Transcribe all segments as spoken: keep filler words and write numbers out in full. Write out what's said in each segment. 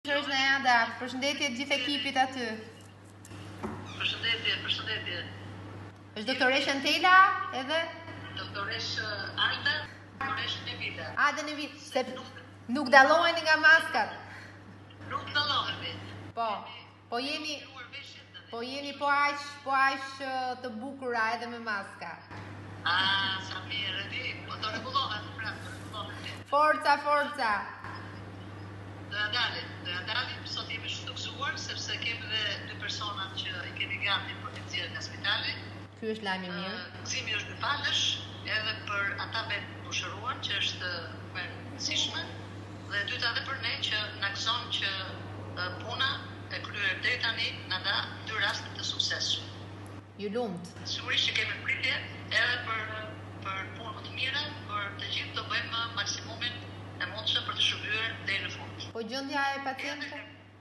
Është në Anda, përshëndetje të gjithë ekipit aty. Përshëndetje, përshëndetje. Është doktoresha Tela edhe? Doktoresh Alda, doktoresh Nevida. Ada Nevida, se nuk dalloheni nga maskat. Nuk dallohemi. Po, po jeni po jeni po aq, po aq të bukura edhe me maska. Ah, sa mirë, di, po të rregullohet, pra, të rregullohet. Forca, forca. Do ja dalim, do ja dalim, sot jemi shtuksuar sepse kemi dhe dy persona që i kemi gati për të nxjerrë nga spitali. Ky është lajm i mirë. Gëzimi është dy palësh, edhe për ata me bushëruan që është më e rëndësishme, dhe e dyta edhe për ne që na gëzon që puna e kryer deri tani na da dy raste të suksesshme. Ju lumt. Sigurisht që kemi pritje edhe për për punë më të mira, për të gjithë të bëjmë maksimumin e mundshëm për të shërbyer deri në fund. Po gjendja e pacientëve?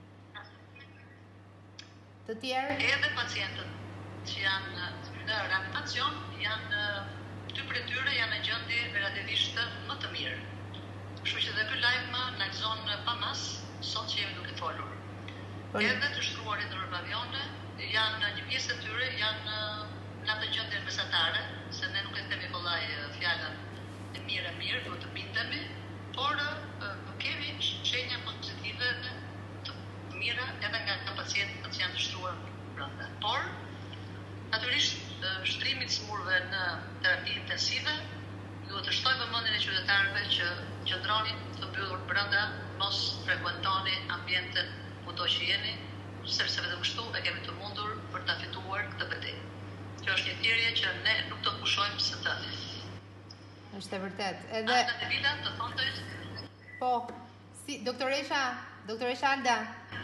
Të tjerë? Edhe pacientët që janë në reanimacion, janë dy prej tyre janë në gjendje relativisht më të mirë. Kështu që dhe ky lajm na gëzon pa mas sot që jemi duke folur. Edhe të shtruarit në avione, janë një pjesë e tyre janë në atë gjendje mesatare, se ne nuk e themi kollaj fjalën e mirë e mirë, duhet të bindemi, por kemi shenja pozitive të mira edhe nga pacientët që janë të shtruar brenda. Por, natyrisht, shtrimi i smurve në terapi intensive duhet të shtojë vëmendjen e qytetarëve që qëndroni të mbyllur brenda, mos frekuentoni ambientet kudo që jeni, sepse vetëm kështu e kemi të mundur për ta fituar këtë betejë. Kjo është një thirrje që ne nuk do të pushojmë së të. Është e vërtet. Edhe Alda Nevida të thonte. Po, si doktoresha, doktoresha Alda.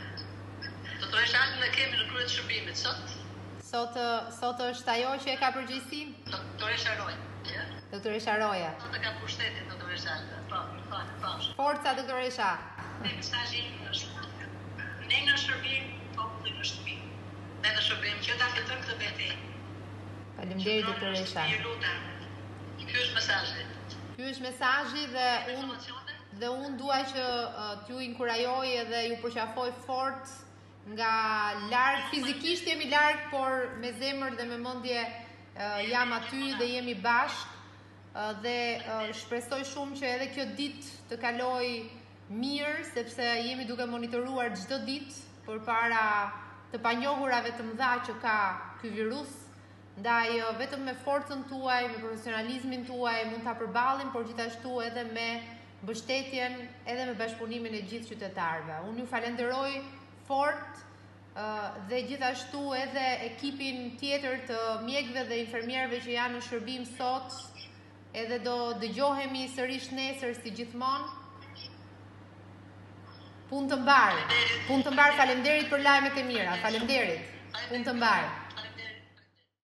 Doktoresha Alda kemi në krye të shërbimit sot. Sot sot është ajo që e ka përgjegjësinë? Doktoresha Roja. Ja. Doktoresha Roja. Sot e ka pushtetin doktoresha Alda. Po, më fal, po. Forca doktoresha. Ne mesazhi është ne në shërbim, populli në shtëpi. Ne në shërbim që ta fitojmë këtë betejë. Faleminderit doktoresha. Ju lutem. Ky është mesazhi. Ky është mesazhi dhe unë dhe unë dua që uh, t'ju inkurajoj edhe ju përqafoj fort nga larg, fizikisht jemi larg, por me zemër dhe me mendje uh, jam aty dhe jemi bashk uh, dhe uh, shpresoj shumë që edhe kjo ditë të kaloj mirë, sepse jemi duke monitoruar çdo ditë përpara të panjohurave të mëdha që ka ky virus. Ndaj vetëm me forcën tuaj, me profesionalizmin tuaj mund ta përballim, por gjithashtu edhe me mbështetjen, edhe me bashkëpunimin e gjithë qytetarëve. Unë ju falenderoj fort uh, dhe gjithashtu edhe ekipin tjetër të mjekëve dhe infermierëve që janë në shërbim sot, edhe do dëgjohemi sërish nesër si gjithmonë. Punë të mbar. Punë të mbar, faleminderit për lajmet e mira. Faleminderit. Punë të mbar.